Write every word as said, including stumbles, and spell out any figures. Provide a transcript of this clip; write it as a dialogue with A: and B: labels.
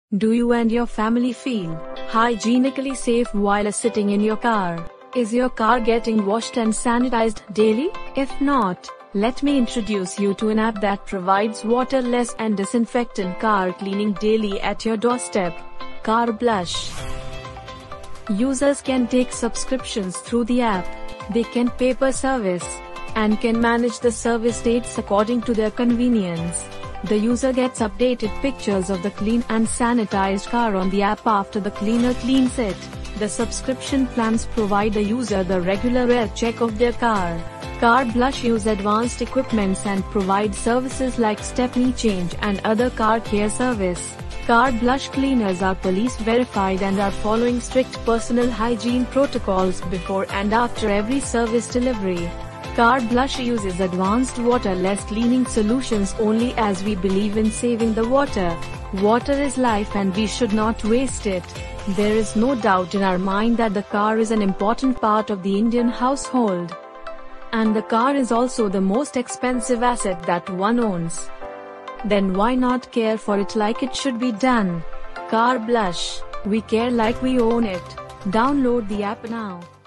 A: Do you and your family feel hygienically safe while sitting in your car? Is your car getting washed and sanitized daily? If not, let me introduce you to an app that provides waterless and disinfectant car cleaning daily at your doorstep. CarBlush. Users can take subscriptions through the app. They can pay per service and can manage the service dates according to their convenience. The user gets updated pictures of the clean and sanitized car on the app after the cleaner cleans it. The subscription plans provide the user the regular air check of their car. CarBlush use advanced equipments and provide services like stepney change and other car care service. CarBlush cleaners are police verified and are following strict personal hygiene protocols before and after every service delivery. CarBlush uses advanced waterless cleaning solutions only as we believe in saving the water. Water is life and we should not waste it. There is no doubt in our mind that the car is an important part of the Indian household. And the car is also the most expensive asset that one owns. Then why not care for it like it should be done? CarBlush. We care like we own it. Download the app now.